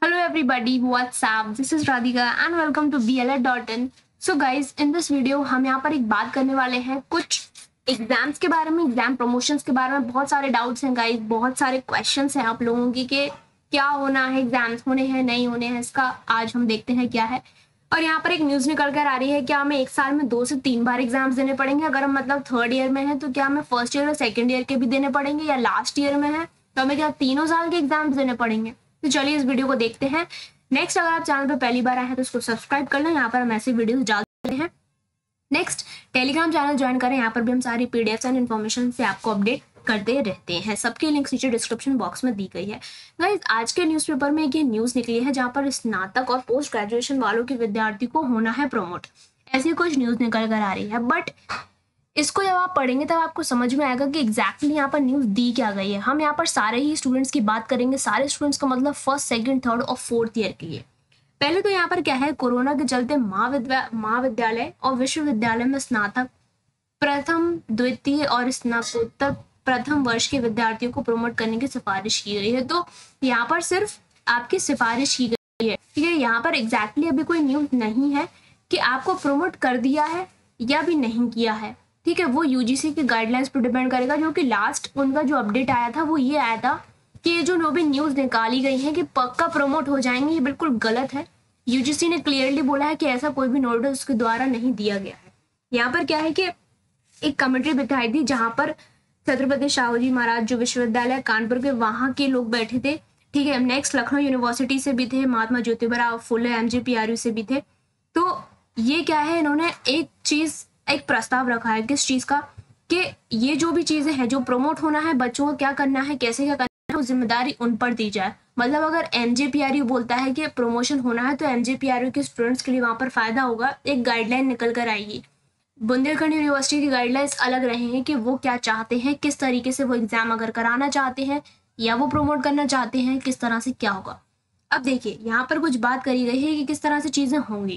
Hello everybody, what's up? This is Radhika and welcome to BLA.in. So guys, in this video हम यहाँ पर एक बात करने वाले हैं कुछ एग्जाम्स के बारे में, एग्जाम प्रमोशंस के बारे में। बहुत सारे डाउट्स हैं गाइस, बहुत सारे क्वेश्चंस हैं आप लोगों की कि क्या होना है, एग्जाम्स होने हैं नहीं होने हैं, इसका आज हम देखते हैं क्या है। और यहाँ पर एक न्यूज़ निकल कर आ रही है कि हमें एक साल में 2 से 3 बार एग्जाम्स देने पड़ेंगे। अगर हम मतलब थर्ड ईयर में हैं तो क्या हमें फर्स्ट ईयर और सेकेंड ईयर के भी देने पड़ेंगे, या लास्ट ईयर में है तो हमें क्या तीनों साल के एग्जाम्स देने पड़ेंगे। तो चलिए इस वीडियो को देखते हैं। नेक्स्ट, अगर आप चैनल पर पहली बार आए हैं तो इसको सब्सक्राइब कर लें, यहाँ पर हम ऐसे वीडियोस डालते हैं। नेक्स्ट, टेलीग्राम चैनल ज्वाइन करें, यहाँ पर भी हम सारी पीडीएफ एंड इन्फॉर्मेशन से आपको अपडेट करते रहते हैं। सबकी लिंक्स नीचे डिस्क्रिप्शन बॉक्स में दी गई है। गाइस, आज के न्यूज़पेपर में एक ये न्यूज़ निकली है जहाँ पर स्नातक और पोस्ट ग्रेजुएशन वालों के विद्यार्थी को होना है प्रमोट। ऐसी कुछ न्यूज़ निकल कर आ रही है, बट इसको जब आप पढ़ेंगे तब आपको समझ में आएगा कि एग्जैक्टली यहाँ पर न्यूज़ दी क्या गई है। हम यहाँ पर सारे ही स्टूडेंट्स की बात करेंगे, सारे स्टूडेंट्स का मतलब फर्स्ट, सेकंड, थर्ड और फोर्थ ईयर के लिए। पहले तो यहाँ पर क्या है, कोरोना के चलते महाविद्यालय और विश्वविद्यालय में स्नातक प्रथम, द्वितीय और स्नातकोत्तर प्रथम वर्ष के विद्यार्थियों को प्रमोट करने की सिफारिश की गई है। तो यहाँ पर सिर्फ आपकी सिफारिश की गई है, ठीक है। यहाँ पर एग्जैक्टली अभी कोई न्यूज़ नहीं है कि आपको प्रमोट कर दिया है या भी नहीं किया है, ठीक है। वो यूजीसी की गाइडलाइंस पर डिपेंड करेगा। जो कि लास्ट उनका जो अपडेट आया था वो ये आया था कि ये जो भी न्यूज़ निकाली गई है कि पक्का प्रमोट हो जाएंगे, ये बिल्कुल गलत है। यूजीसी ने क्लियरली बोला है कि ऐसा कोई भी नोटिस उसके द्वारा नहीं दिया गया है। यहाँ पर क्या है कि एक कमेटी बिठाई थी जहाँ पर छत्रपति शाहू महाराज जो विश्वविद्यालय कानपुर के वहाँ के लोग बैठे थे, ठीक है। नेक्स्ट, लखनऊ यूनिवर्सिटी से भी थे, महात्मा ज्योतिबा फुले एमजीपीआरयू से भी थे। तो ये क्या है, इन्होंने एक प्रस्ताव रखा है किस चीज़ का, कि ये जो भी चीज़ें हैं जो प्रमोट होना है, बच्चों को क्या करना है, कैसे क्या करना है, वो जिम्मेदारी उन पर दी जाए। मतलब अगर एमजेपीआरयू बोलता है कि प्रमोशन होना है तो एमजेपीआरयू के स्टूडेंट्स के लिए वहाँ पर फायदा होगा। एक गाइडलाइन निकल कर आएगी। बुंदेलखंड यूनिवर्सिटी की गाइडलाइंस अलग रहेंगे कि वो क्या चाहते हैं, किस तरीके से वो एग्जाम अगर कराना चाहते हैं या वो प्रमोट करना चाहते हैं, किस तरह से क्या होगा। अब देखिए, यहाँ पर कुछ बात करी गई है कि किस तरह से चीज़ें होंगी।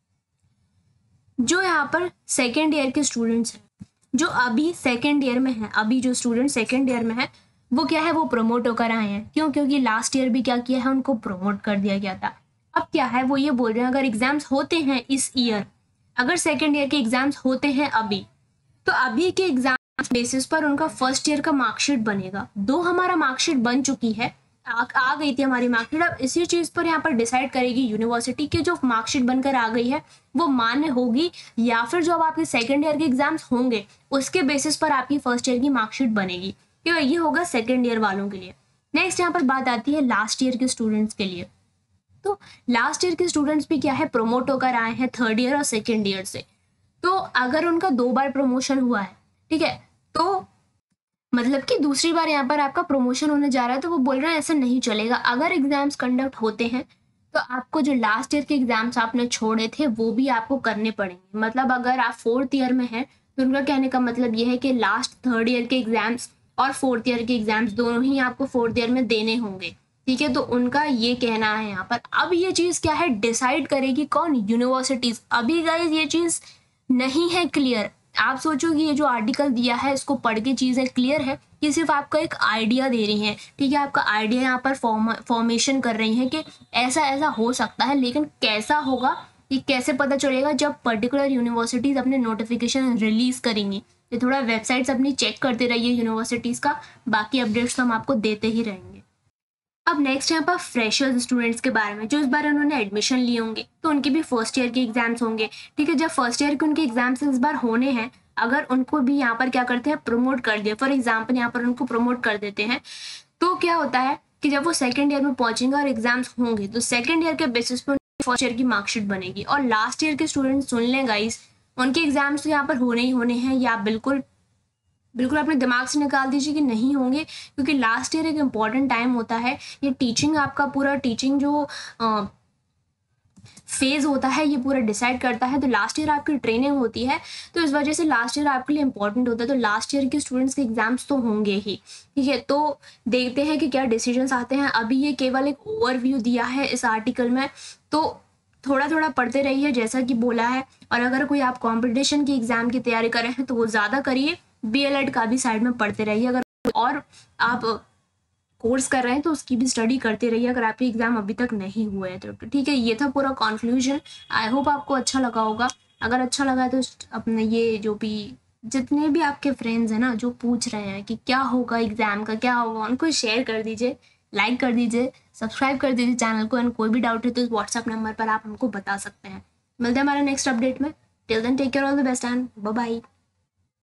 जो यहाँ पर सेकेंड ईयर के स्टूडेंट्स हैं, जो अभी सेकेंड ईयर में हैं, अभी जो स्टूडेंट सेकेंड ईयर में है वो क्या है, वो प्रमोट होकर आए हैं। क्यों? क्योंकि लास्ट ईयर भी क्या किया है, उनको प्रमोट कर दिया गया था। अब क्या है, वो ये बोल रहे हैं अगर एग्जाम्स होते हैं इस ईयर, अगर सेकेंड ईयर के एग्जाम्स होते हैं अभी, तो अभी के एग्जाम बेसिस पर उनका फर्स्ट ईयर का मार्कशीट बनेगा। दो हमारा मार्कशीट बन चुकी है, आ गई थी हमारी मार्कशीट। अब इसी चीज़ पर यहाँ पर डिसाइड करेगी यूनिवर्सिटी की जो मार्कशीट बनकर आ गई है वो मान्य होगी, या फिर जो अब आपके सेकेंड ईयर के एग्जाम्स होंगे उसके बेसिस पर आपकी फर्स्ट ईयर की मार्कशीट बनेगी। तो ये होगा सेकेंड ईयर वालों के लिए। नेक्स्ट, यहाँ पर बात आती है लास्ट ईयर के स्टूडेंट्स के लिए। तो लास्ट ईयर के स्टूडेंट्स भी क्या है, प्रमोट होकर आए हैं थर्ड ईयर और सेकेंड ईयर से। तो अगर उनका 2 बार प्रमोशन हुआ है, ठीक है, तो मतलब कि दूसरी बार यहाँ पर आपका प्रमोशन होने जा रहा है, तो वो बोल रहे हैं ऐसा नहीं चलेगा। अगर एग्जाम्स कंडक्ट होते हैं तो आपको जो लास्ट ईयर के एग्जाम्स आपने छोड़े थे वो भी आपको करने पड़ेंगे। मतलब अगर आप फोर्थ ईयर में हैं तो उनका कहने का मतलब ये है कि लास्ट थर्ड ईयर के एग्जाम्स और फोर्थ ईयर के एग्जाम्स दोनों ही आपको फोर्थ ईयर में देने होंगे, ठीक है। तो उनका ये कहना है यहाँ पर। अब ये चीज़ क्या है, डिसाइड करेगी कौन, यूनिवर्सिटीज। अभी गाइस ये चीज़ नहीं है क्लियर। आप सोचो कि ये जो आर्टिकल दिया है इसको पढ़ के चीज़ें क्लियर है कि सिर्फ आपको एक आइडिया दे रही हैं, ठीक है। आपका आइडिया यहाँ पर फॉर्मेशन कर रही हैं कि ऐसा ऐसा हो सकता है, लेकिन कैसा होगा ये कैसे पता चलेगा, जब पर्टिकुलर यूनिवर्सिटीज़ अपने नोटिफिकेशन रिलीज़ करेंगी। तो थोड़ा वेबसाइट्स अपनी चेक करते रहिए यूनिवर्सिटीज़ का, बाकी अपडेट्स तो हम आपको देते ही रहेंगे। अब नेक्स्ट यहाँ पर फ्रेशर्स स्टूडेंट्स के बारे में, जो इस बार उन्होंने एडमिशन लिए होंगे तो उनके भी फर्स्ट ईयर के एग्जाम्स होंगे, ठीक है। जब फर्स्ट ईयर के उनके एग्जाम्स इस बार होने हैं, अगर उनको भी यहाँ पर क्या करते हैं, प्रमोट कर दिया, फॉर एग्जाम्पल यहाँ पर उनको प्रमोट कर देते हैं, तो क्या होता है कि जब वो सेकेंड ईयर में पहुंचेंगे और एग्जाम्स होंगे तो सेकेंड ईयर के बेसिस पर फर्स्ट ईयर की मार्कशीट बनेगी। और लास्ट ईयर के स्टूडेंट्स सुन लें गाइस, उनके एग्जाम्स तो यहाँ पर होने ही होने हैं, या बिल्कुल बिल्कुल अपने दिमाग से निकाल दीजिए कि नहीं होंगे, क्योंकि लास्ट ईयर एक इम्पॉर्टेंट टाइम होता है। ये टीचिंग, आपका पूरा टीचिंग जो फेज होता है ये पूरा डिसाइड करता है। तो लास्ट ईयर आपकी ट्रेनिंग होती है, तो इस वजह से लास्ट ईयर आपके लिए इंपॉर्टेंट होता है। तो लास्ट ईयर के स्टूडेंट्स के एग्जाम्स तो होंगे ही, ठीक है। तो देखते हैं कि क्या डिसीजंस आते हैं। अभी ये केवल एक ओवरव्यू दिया है इस आर्टिकल में, तो थोड़ा थोड़ा पढ़ते रहिए जैसा कि बोला है। और अगर कोई आप कॉम्पिटिशन की एग्जाम की तैयारी कर रहे हैं तो वो ज़्यादा करिए, BLED का भी साइड में पढ़ते रहिए। अगर और आप कोर्स कर रहे हैं तो उसकी भी स्टडी करते रहिए अगर आपके एग्ज़ाम अभी तक नहीं हुए हैं तो ठीक है। ये था पूरा कॉन्क्लूजन। आई होप आपको अच्छा लगा होगा। अगर अच्छा लगा तो अपने ये जो भी जितने भी आपके फ्रेंड्स हैं ना जो पूछ रहे हैं कि क्या होगा एग्ज़ाम का, क्या होगा, उनको शेयर कर दीजिए, लाइक कर दीजिए, सब्सक्राइब कर दीजिए चैनल को। एंड कोई भी डाउट है तो व्हाट्सएप नंबर पर आप हमको बता सकते हैं। मिलते हैं हमारे नेक्स्ट अपडेट में। Till then take care, all the best and bye bye.